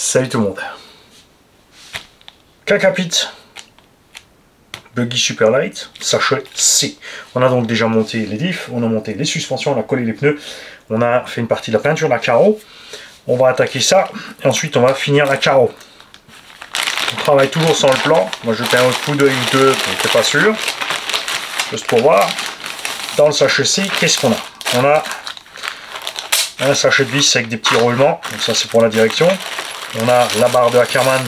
Salut tout le monde. Kakapit Buggy Superlight, sachet C. On a donc déjà monté les diffs, on a monté les suspensions, on a collé les pneus, on a fait une partie de la peinture, la carreau. On va attaquer ça et ensuite on va finir la carreau. On travaille toujours sans le plan. Moi je fais un coup d'œil ou deux, on n'était pas sûr. Juste pour voir. Dans le sachet C, qu'est-ce qu'on a? On a un sachet de vis avec des petits roulements, donc ça c'est pour la direction. On a la barre de Ackermann,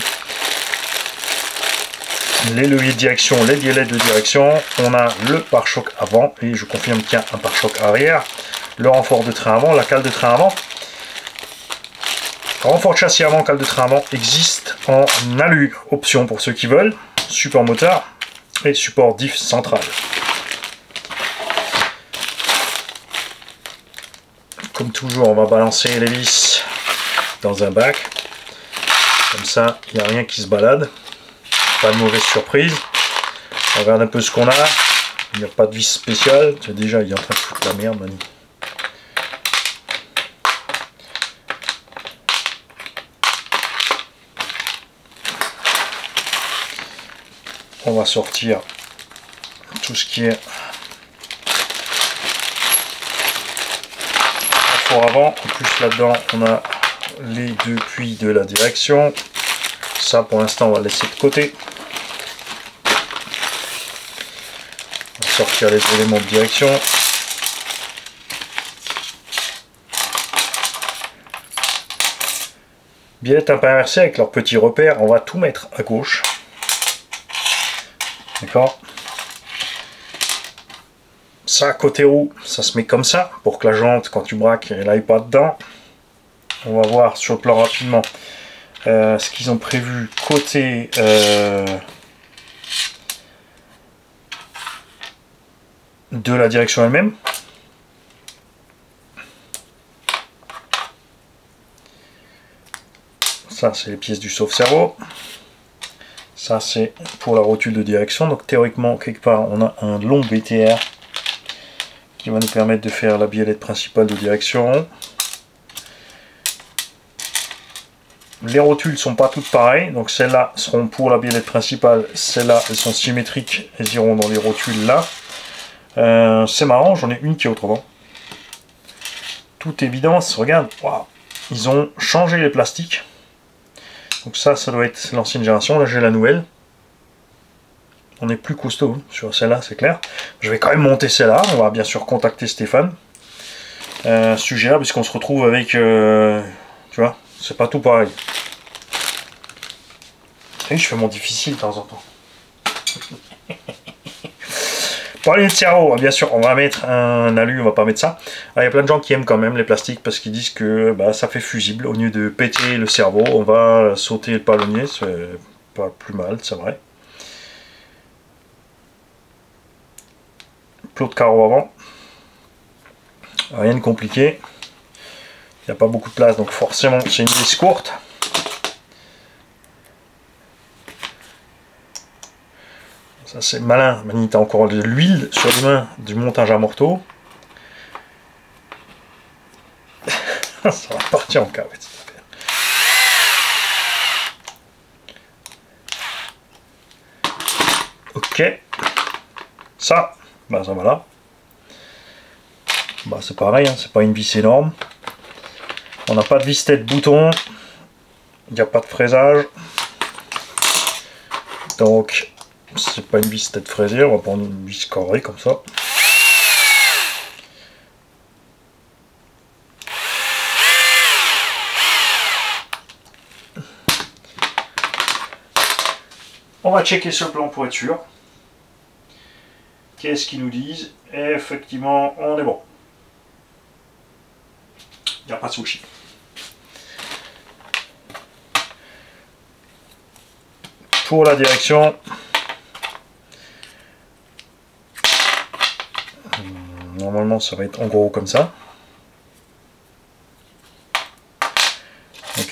les leviers de direction, les diélets de direction. On a le pare-choc avant et je confirme qu'il y a un pare-choc arrière. Le renfort de train avant, la cale de train avant. Renfort de châssis avant, cale de train avant existe en alu, option pour ceux qui veulent. Support moteur et support diff central. Comme toujours, on va balancer les vis dans un bac. Comme ça, il n'y a rien qui se balade. Pas de mauvaise surprise. On regarde un peu ce qu'on a. Il n'y a pas de vis spéciale. Déjà, il est en train de foutre la merde, Mani. On va sortir tout ce qui est renfort avant. En plus, là-dedans, on a les deux puits de la direction. Ça, pour l'instant, on va laisser de côté. On va sortir les éléments de direction. Biellette inversée avec leurs petits repères. On va tout mettre à gauche. D'accord? Ça, côté roue, ça se met comme ça, pour que la jante, quand tu braques, elle n'aille pas dedans. On va voir sur le plan rapidement ce qu'ils ont prévu côté de la direction elle-même. Ça, c'est les pièces du sauve-cerveau. Ça, c'est pour la rotule de direction. Donc, théoriquement, quelque part, on a un long BTR qui va nous permettre de faire la biellette principale de direction. Les rotules ne sont pas toutes pareilles. Donc, celles-là seront pour la biellette principale. Celles-là, elles sont symétriques. Elles iront dans les rotules là. C'est marrant, j'en ai une qui est autrement. Toute évidence, regarde, wow, ils ont changé les plastiques. Donc ça doit être l'ancienne génération. Là, j'ai la nouvelle. On est plus costaud sur celle-là, c'est clair. Je vais quand même monter celle-là. On va bien sûr contacter Stéphane. Sujet là, puisqu'on se retrouve avec... tu vois, c'est pas tout pareil. Et je fais mon difficile de temps en temps. Parler de cerveau, bien sûr, on va mettre un alu, on va pas mettre ça. Il y a plein de gens qui aiment quand même les plastiques parce qu'ils disent que ça fait fusible. Au lieu de péter le cerveau, on va sauter le palonnier, c'est pas plus mal, c'est vrai. Plot de carreau avant. Rien de compliqué. Il n'y a pas beaucoup de place, donc forcément c'est une vis courte. Ça c'est malin, Mani, t'as encore de l'huile sur les mains du montage à morteau. Ça va partir en cahuète cette affaire. Ok. Ça va là. C'est pareil, hein, c'est pas une vis énorme. On n'a pas de vis tête bouton. Il n'y a pas de fraisage. Donc c'est pas une vis tête fraisée, on va prendre une vis carrée comme ça. On va checker ce plan pour être sûr. Qu'est-ce qu'ils nous disent? Effectivement, on est bon. Il n'y a pas de sushi. Pour la direction, normalement ça va être en gros comme ça. Ok.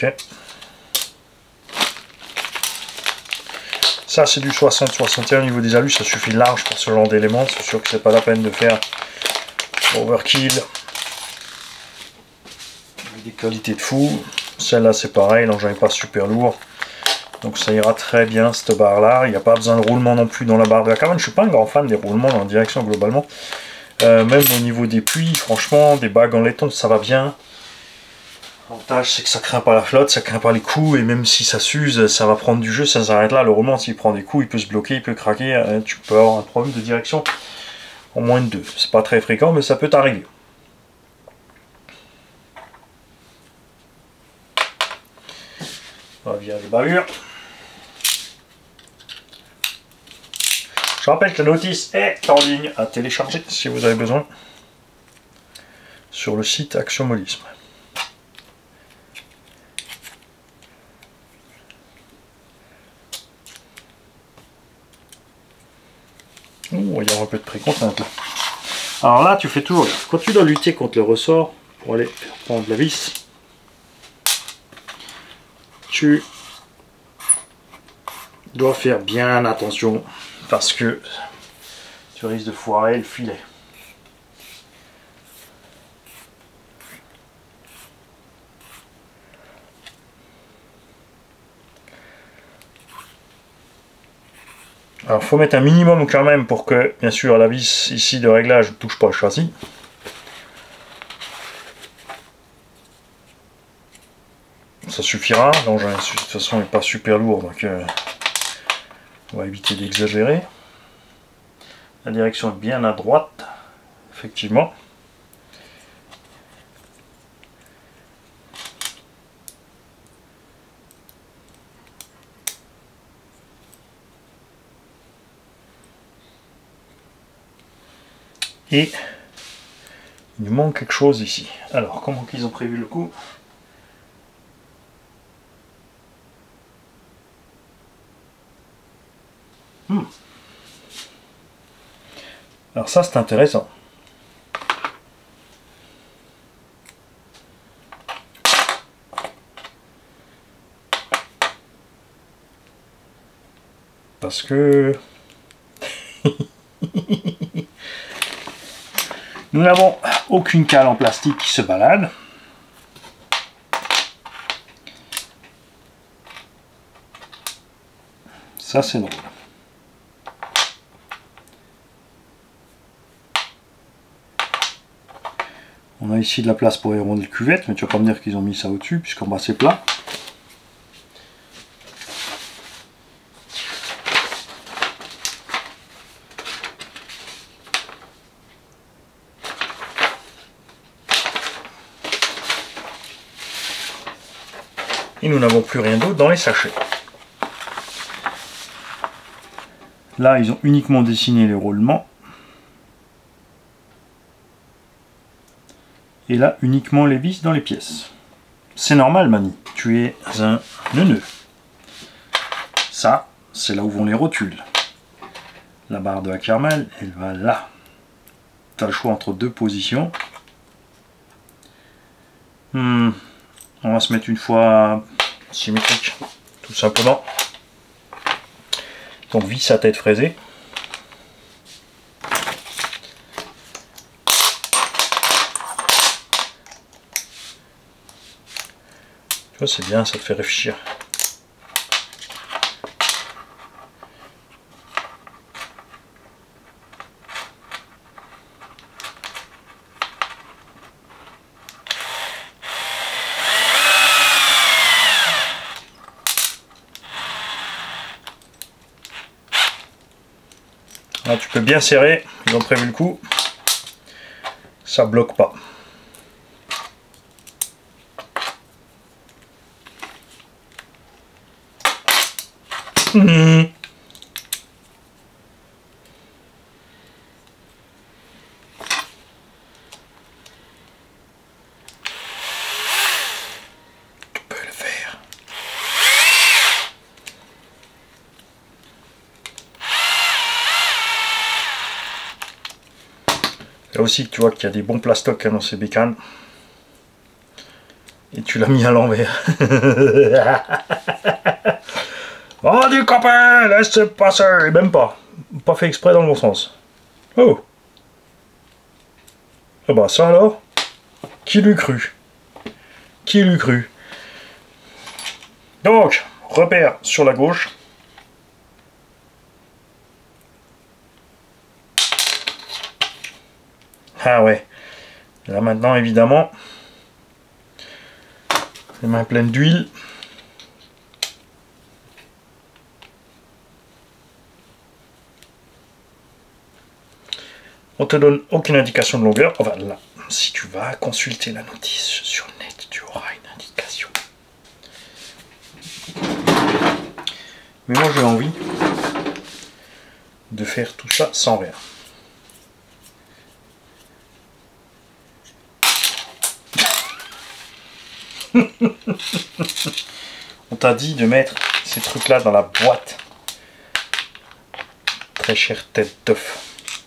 Ça c'est du 60-61 au niveau des alus, ça suffit large pour ce genre d'éléments. C'est sûr que c'est pas la peine de faire overkill. Des qualités de fou. Celle-là c'est pareil, l'engin n'est pas super lourd. Donc ça ira très bien cette barre là. Il n'y a pas besoin de roulement non plus dans la barre de la Ackermann. Je suis pas un grand fan des roulements dans la direction globalement. Même au niveau des puits, franchement, des bagues en laiton ça va bien. L'avantage c'est que ça craint pas la flotte, ça craint pas les coups, et même si ça s'use, ça va prendre du jeu, ça s'arrête là. Le roulement s'il prend des coups, il peut se bloquer, il peut craquer, tu peux avoir un problème de direction en moins de 2. C'est pas très fréquent mais ça peut t'arriver. On va virer les bavures. Je rappelle que la notice est en ligne à télécharger si vous avez besoin sur le site Axiomolisme. Oh, il y a un peu de précontrainte là. Alors là, tu fais toujours, quand tu dois lutter contre le ressort pour aller prendre la vis, tu dois faire bien attention parce que tu risques de foirer le filet. Alors il faut mettre un minimum quand même pour que, bien sûr, la vis ici de réglage ne touche pas le châssis. Ça suffira, l'engin de toute façon n'est pas super lourd, donc on va éviter d'exagérer. La direction est bien à droite, effectivement. Et il nous manque quelque chose ici. Alors, comment qu'ils ont prévu le coup? Alors ça, c'est intéressant. Parce que nous n'avons aucune cale en plastique qui se balade. Ça, c'est drôle. On a ici de la place pour les rondelles cuvettes, mais tu vas pas me dire qu'ils ont mis ça au-dessus, puisqu'en bas c'est plat. Et nous n'avons plus rien d'autre dans les sachets. Là, ils ont uniquement dessiné les roulements. Et là, uniquement les vis dans les pièces. C'est normal, Mani. Tu es un neuneu. Ça, c'est là où vont les rotules. La barre de Ackermann, elle va là. Tu as le choix entre deux positions. On va se mettre une fois symétrique, tout simplement. Donc vis à tête fraisée. Tu vois, c'est bien, ça te fait réfléchir. Là, tu peux bien serrer, ils ont prévu le coup. Ça bloque pas. Tu peux le faire. Là aussi, tu vois qu'il y a des bons plastocs dans ces bécanes. Et tu l'as mis à l'envers. Oh, du copain, laisse passer. Et même pas. Pas fait exprès dans le bon sens. Oh. Ah bah ça alors. Qui l'eût cru? Qui l'eût cru? Donc, repère sur la gauche. Ah ouais. Là maintenant, évidemment, les mains pleines d'huile. On te donne aucune indication de longueur. Enfin là, si tu vas consulter la notice sur le net, tu auras une indication. Mais moi j'ai envie de faire tout ça sans rien. On t'a dit de mettre ces trucs là dans la boîte. Très chère tête d'œuf.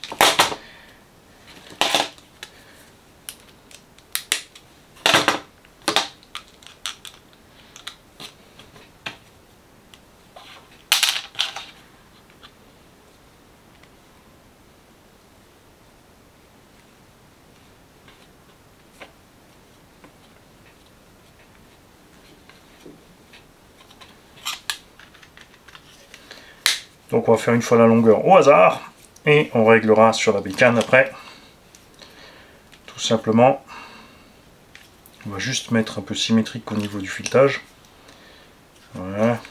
Donc on va faire une fois la longueur au hasard et on réglera sur la bécane après. Tout simplement, on va juste mettre un peu symétrique au niveau du filetage. Voilà.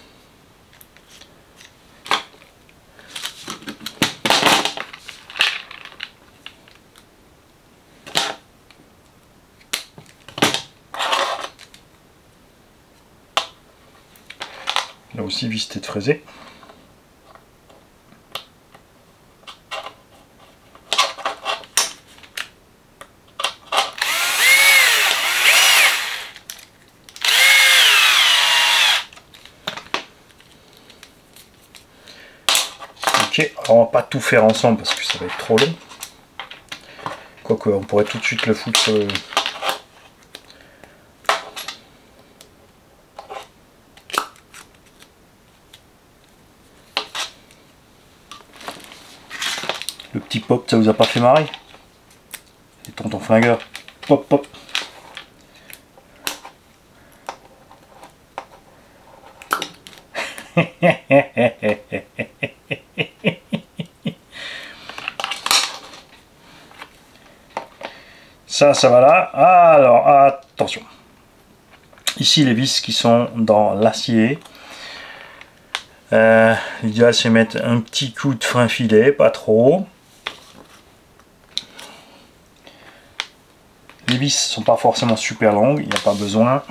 Là aussi, vis tête fraisée. Ok, alors on va pas tout faire ensemble parce que ça va être trop long. Quoique, on pourrait tout de suite le foutre sur le petit pop, ça vous a pas fait marrer? Et tonton flingueur. Pop, pop. Ça va là. Alors, attention. Ici, les vis qui sont dans l'acier. L'idéal, c'est mettre un petit coup de frein filet, pas trop. Les vis sont pas forcément super longues, il n'y a pas besoin.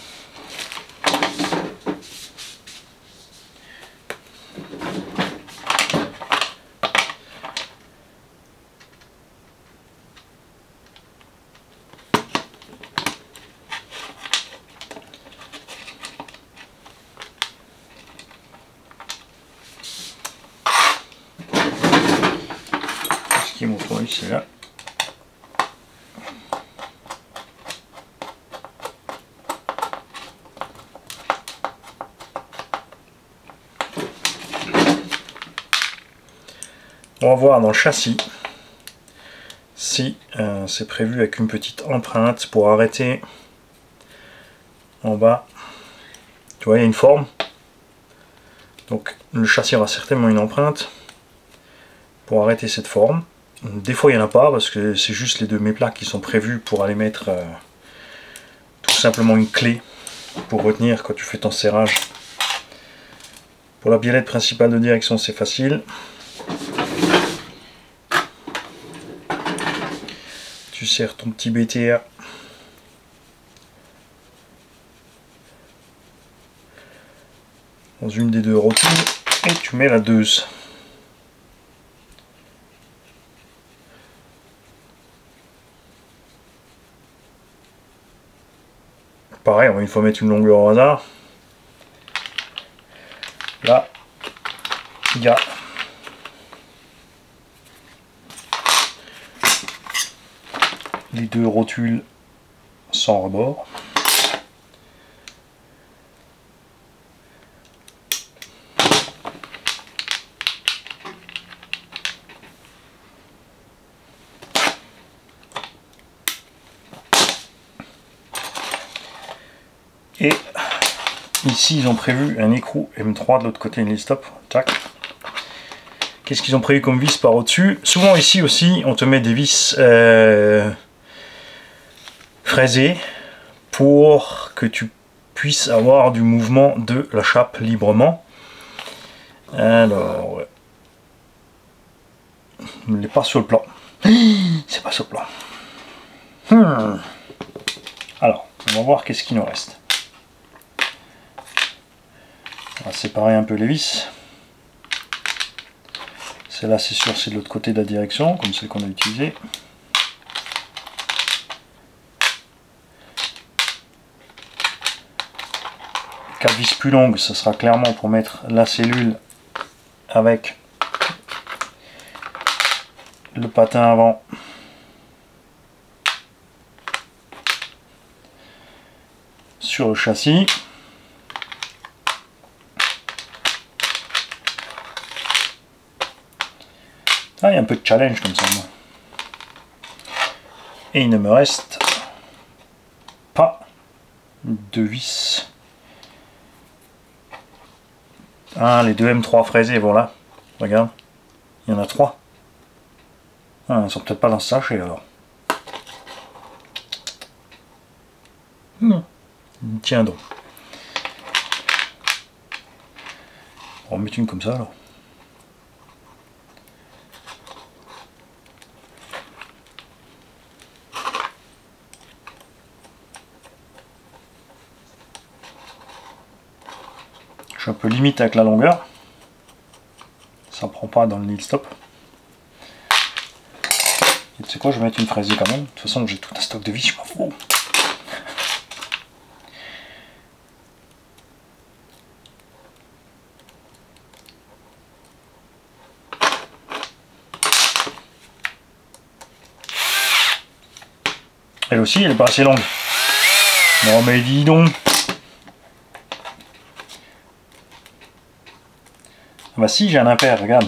Ce qui est mon truc, c'est là. On va voir dans le châssis si c'est prévu avec une petite empreinte pour arrêter en bas. Tu vois, il y a une forme. Donc le châssis aura certainement une empreinte pour arrêter cette forme. Des fois il n'y en a pas parce que c'est juste les deux méplaques qui sont prévus pour aller mettre tout simplement une clé pour retenir quand tu fais ton serrage. Pour la biellette principale de direction c'est facile. Tu serres ton petit BTR dans une des deux rotules et tu mets la 2. Pareil, une fois mettre une longueur au hasard. Là, il y a les deux rotules sans rebord. Et Ici, ils ont prévu un écrou M3 de l'autre côté, une lift stop. Tac. Qu'est-ce qu'ils ont prévu comme vis par au-dessus? Souvent ici aussi, on te met des vis fraisées pour que tu puisses avoir du mouvement de la chape librement. Alors, il n'est pas sur le plan. C'est pas sur le plan. Alors, on va voir qu'est-ce qu'il nous reste. On va séparer un peu les vis. Celle-là, c'est sûr, c'est de l'autre côté de la direction, comme celle qu'on a utilisée. Quatre vis plus longues, ce sera clairement pour mettre la cellule avec le patin avant. Sur le châssis. Ah, il y a un peu de challenge comme ça. Moi. Et il ne me reste pas de vis. Ah, les deux M3 fraisés, voilà. Regarde, il y en a 3. Ah, ils ne sont peut-être pas dans ce sachet alors. Tiens donc. On va mettre une comme ça alors. Je suis un peu limite avec la longueur. Ça ne prend pas dans le nil stop. Et tu sais quoi, je vais mettre une fraisée quand même. De toute façon, j'ai tout un stock de vis, je m'en fous. Elle aussi, elle est pas assez longue. Non mais dis donc. Bah si, j'ai un impair, regarde.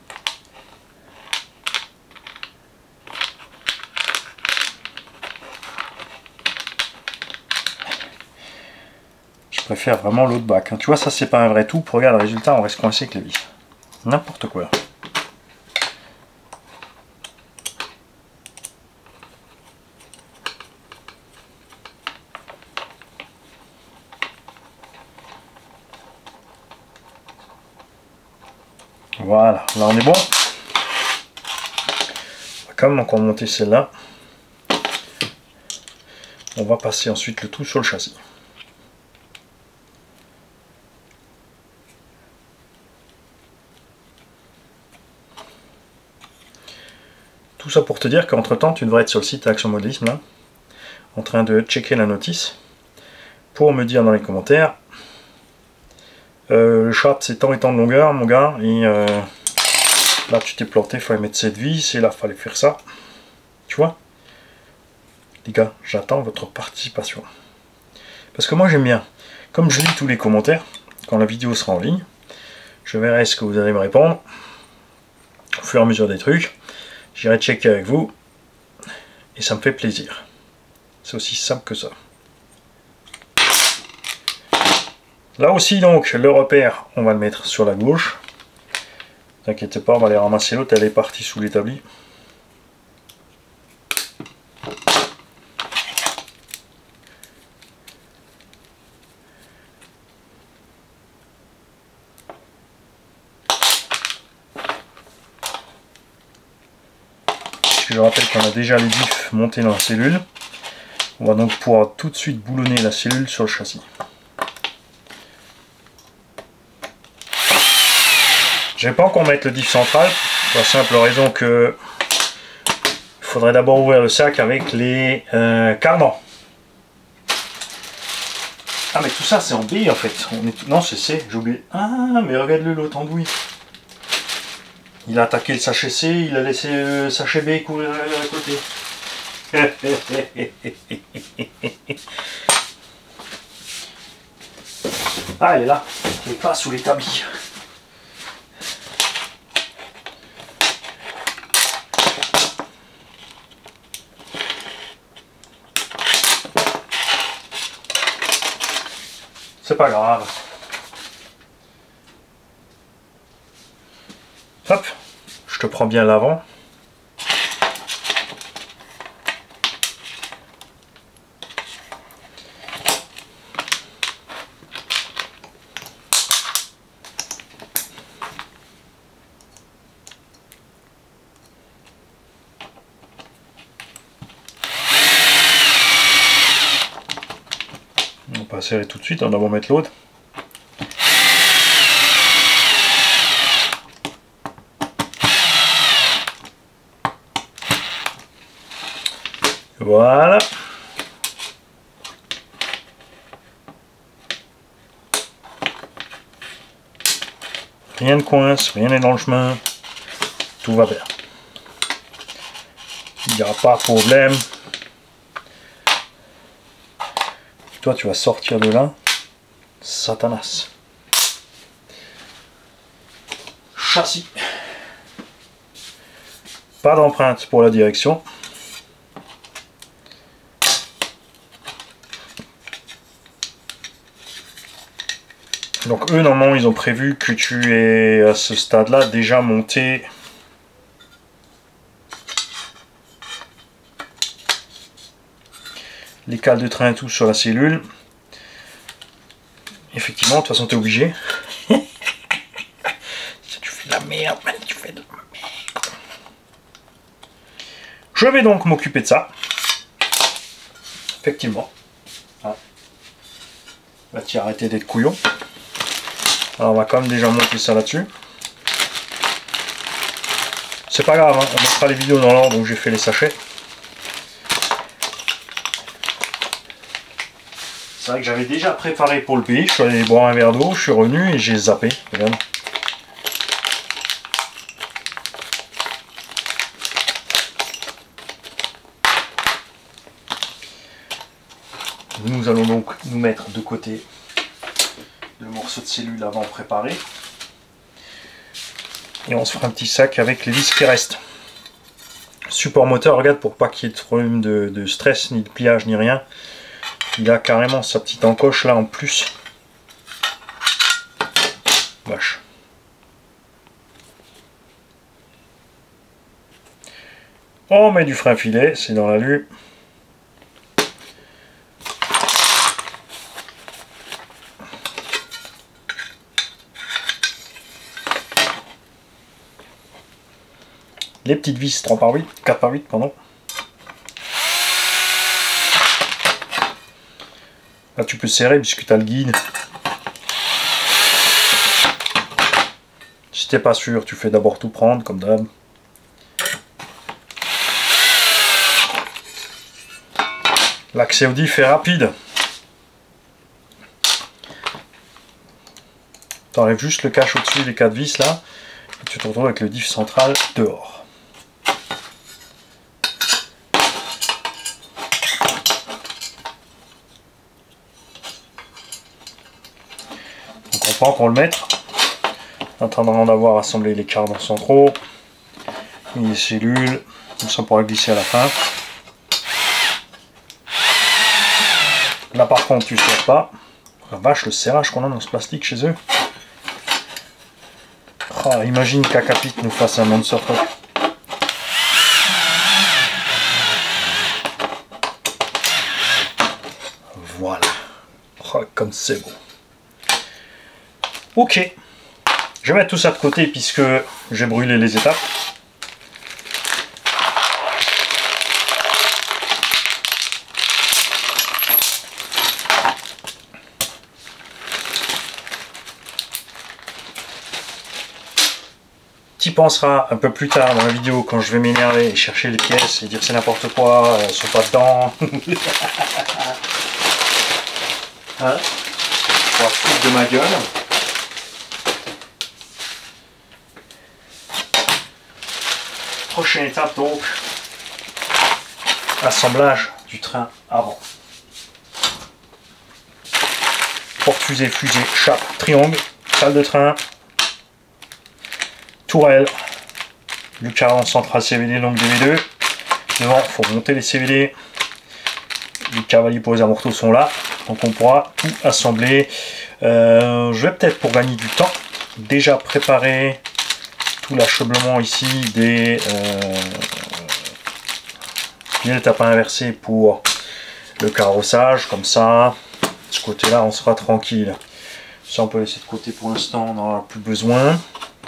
Je préfère vraiment l'autre bac. Tu vois, ça c'est pas un vrai tout. Regarde le résultat, on reste coincé avec les vis. N'importe quoi. Voilà, là on est bon. Comme on va monter celle-là, on va passer ensuite le tout sur le châssis. Tout ça pour te dire qu'entre temps tu devrais être sur le site Action Modélisme là, en train de checker la notice pour me dire dans les commentaires le chape c'est tant et tant de longueur mon gars, et là tu t'es planté, il fallait mettre cette vis et là il fallait faire ça, tu vois les gars, j'attends votre participation parce que moi j'aime bien, comme je lis tous les commentaires quand la vidéo sera en ligne, je verrai ce que vous allez me répondre au fur et à mesure des trucs, j'irai checker avec vous et ça me fait plaisir, c'est aussi simple que ça. Là aussi donc le repère on va le mettre sur la gauche, t'inquiète pas, on va aller ramasser l'autre, elle est partie sous l'établi. Je rappelle qu'on a déjà les diffs montés dans la cellule, on va donc pouvoir tout de suite boulonner la cellule sur le châssis. Je vais pas encore mettre le diff central, pour la simple raison que il faudrait d'abord ouvrir le sac avec les cardans. Ah mais tout ça c'est en B en fait, non c'est C, j'ai oublié. Ah mais regarde-le l'autre andouille. Il a attaqué le sachet C, il a laissé le sachet B courir à côté. Ah elle est là, elle est pas sous l'établi. C'est c'est pas grave. Hop, je te prends bien l'avant. On va pas serrer tout de suite, on va mettre l'autre. Voilà. Rien ne coince, rien n'est dans le chemin. Tout va bien. Il n'y aura pas de problème. Toi, tu vas sortir de là. Satanas. Châssis. Pas d'empreinte pour la direction. Donc eux, normalement, ils ont prévu que tu aies à ce stade-là déjà monté les cales de train et tout sur la cellule. Effectivement, de toute façon, tu es obligé. Si tu fais de la merde, tu fais de la merde. Je vais donc m'occuper de ça. Effectivement. Ah. Là, tu as arrêté d'être couillon. Alors, on va quand même déjà monter ça là-dessus. C'est pas grave, hein, on mettra les vidéos dans l'ordre où j'ai fait les sachets. C'est vrai que j'avais déjà préparé pour le pays. Je suis allé boire un verre d'eau, je suis revenu et j'ai zappé. Regarde. Nous allons donc nous mettre de côté le morceau de cellule avant préparé. Et on se fera un petit sac avec les vis qui restent. Support moteur, regarde, pour pas qu'il y ait de problème de stress, ni de pliage, ni rien. Il a carrément sa petite encoche là en plus. Vache. On met du frein filet, c'est dans la lue. Les petites vis 3x8, 4x8, pardon. Là tu peux serrer puisque tu as le guide. Si t'es pas sûr, tu fais d'abord tout prendre comme d'hab. L'accès au diff est rapide. Tu enlèves juste le cache au-dessus des 4 vis là. Et tu te retrouves avec le diff central dehors. On peut encore le mettre. En attendant d'avoir assemblé les cardans centraux, les cellules, comme ça on pourra glisser à la fin. Là par contre tu ne serres pas. La vache, le serrage qu'on a dans ce plastique chez eux. Oh, imagine qu'Akapit nous fasse un Monster Truck. Voilà. Oh, comme c'est beau. Ok, je vais mettre tout ça de côté puisque j'ai brûlé les étapes. Tu y penseras un peu plus tard dans la vidéo quand je vais m'énerver et chercher les pièces et dire c'est n'importe quoi, elles sont pas dedans. Hein, on va foutre de ma gueule. Prochaine étape donc, assemblage du train avant. Porte-fusée, fusée, chape, triangle, salle de train, tourelle, lucarne centrale CVD longue DV2. Devant, il faut monter les CVD. Les cavaliers pour les amortos sont là, donc on pourra tout assembler. Je vais peut-être, pour gagner du temps, déjà préparer tout l'achèvement ici des tapins inversés pour le carrossage, comme ça, de ce côté-là, on sera tranquille. Ça, on peut laisser de côté pour l'instant, on n'en aura plus besoin.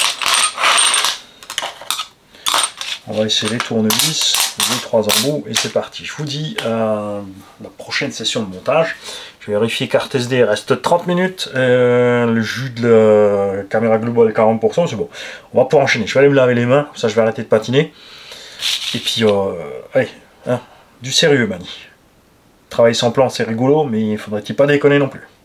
On va essayer les tournevis, 2-3 embouts, et c'est parti. Je vous dis la prochaine session de montage. Je vais vérifier carte SD, il reste 30 minutes. Le jus de la caméra globale 40%, c'est bon. On va pouvoir enchaîner. Je vais aller me laver les mains, ça je vais arrêter de patiner. Et puis, allez, hein, du sérieux, Mani. Travailler sans plan, c'est rigolo, mais il faudrait-il pas déconner non plus.